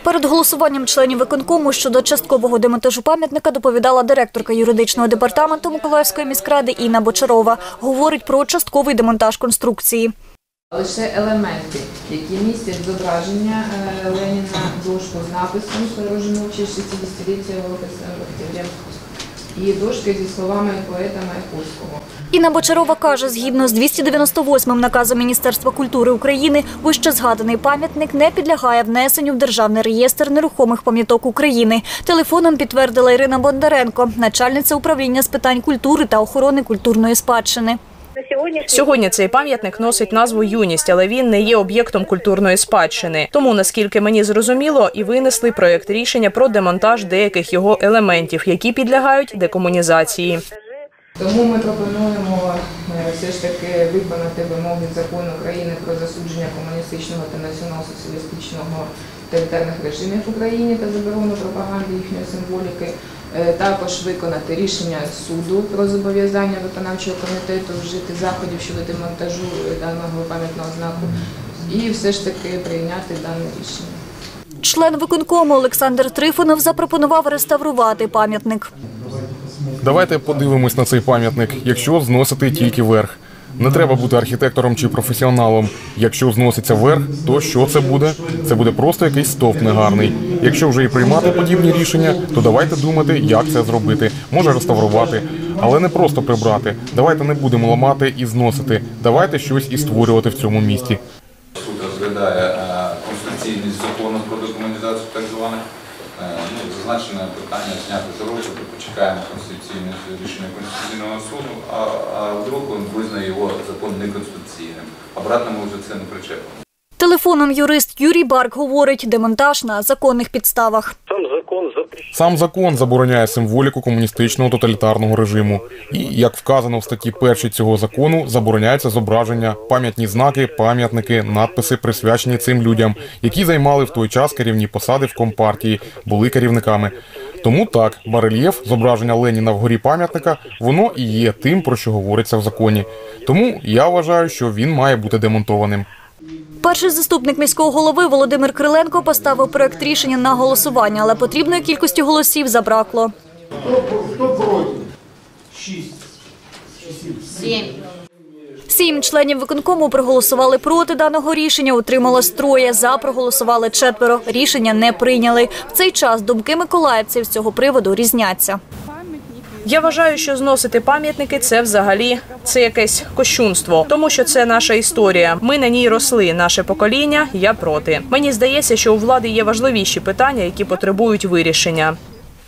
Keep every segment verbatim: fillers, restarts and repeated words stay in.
Перед голосуванням членів виконкому щодо часткового демонтажу пам'ятника доповідала директорка юридичного департаменту Миколаївської міськради Інна Бочарова. Говорить про частковий демонтаж конструкції. Лише елементи, які містять зображення Леніна, дошку з написом «Сторожинов чи шістдесятиліття Октября» і дошки зі словами поета Маяковського. Інна Бочарова каже, згідно з двісті дев'яносто восьмим наказом Міністерства культури України, вищезгаданий пам'ятник не підлягає внесенню в Державний реєстр нерухомих пам'яток України. Телефоном підтвердила Ірина Бондаренко, начальниця управління з питань культури та охорони культурної спадщини. Сьогодні цей пам'ятник носить назву «Юність», але він не є об'єктом культурної спадщини. Тому, наскільки мені зрозуміло, і винесли проєкт рішення про демонтаж деяких його елементів, які підлягають декомунізації. Тому ми пропонуємо все ж таки виконати вимоги Закону України про засудження комуністичного та націонал-соціалістичного тоталітарних режимів в Україні та заборону пропаганди їхньої символіки. Також виконати рішення суду про зобов'язання виконавчого комітету вжити заходів щодо демонтажу даного пам'ятного знаку і все ж таки прийняти дане рішення. Член виконкому Олександр Трифонов запропонував реставрувати пам'ятник. Давайте подивимось на цей пам'ятник, якщо зносити тільки верх. Не треба бути архітектором чи професіоналом. Якщо зноситься верх, то що це буде? Це буде просто якийсь стовп негарний. Якщо вже і приймати подібні рішення, то давайте думати, як це зробити. Може реставрувати, але не просто прибрати. Давайте не будемо ламати і зносити. Давайте щось і створювати в цьому місті. Суд розглядає конституційність закону про декомунізацію так званих. Ну, зазначене питання зняти з розгляду, почекаємо конституційне рішення Конституційного суду, а, а вдруг він визнає його закон неконституційним. Обратно ми вже це не причепимо. Телефоном юрист Юрій Барк говорить, демонтаж на законних підставах. Сам закон запрещає. Сам закон забороняє символіку комуністичного тоталітарного режиму. І, як вказано в статті першій цього закону, забороняється зображення, пам'ятні знаки, пам'ятники, надписи, присвячені цим людям, які займали в той час керівні посади в Компартії, були керівниками. Тому так, барельєф, зображення Леніна вгорі пам'ятника, воно і є тим, про що говориться в законі. Тому я вважаю, що він має бути демонтованим. Перший заступник міського голови Володимир Криленко поставив проект рішення на голосування, але потрібної кількості голосів забракло. Хто проти? Шість. Сім. Сім членів виконкому проголосували проти даного рішення, утрималось троє, за проголосували четверо. Рішення не прийняли. В цей час думки миколаївців з цього приводу різняться. Я вважаю, що зносити пам'ятники – це взагалі це якесь кощунство, тому що це наша історія. Ми на ній росли, наше покоління, я проти. Мені здається, що у влади є важливіші питання, які потребують вирішення.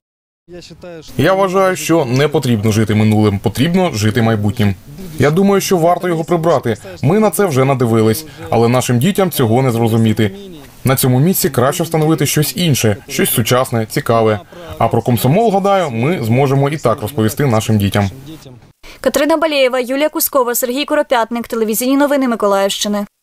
Я вважаю, що не потрібно жити минулим, потрібно жити майбутнім. Я думаю, що варто його прибрати. Ми на це вже надивились, але нашим дітям цього не зрозуміти. На цьому місці краще встановити щось інше, щось сучасне, цікаве. А про комсомол, гадаю, ми зможемо і так розповісти нашим дітям. Катерина Балєєва, Юлія Кускова, Сергій Коропятник. Телевізійні новини Миколаївщини.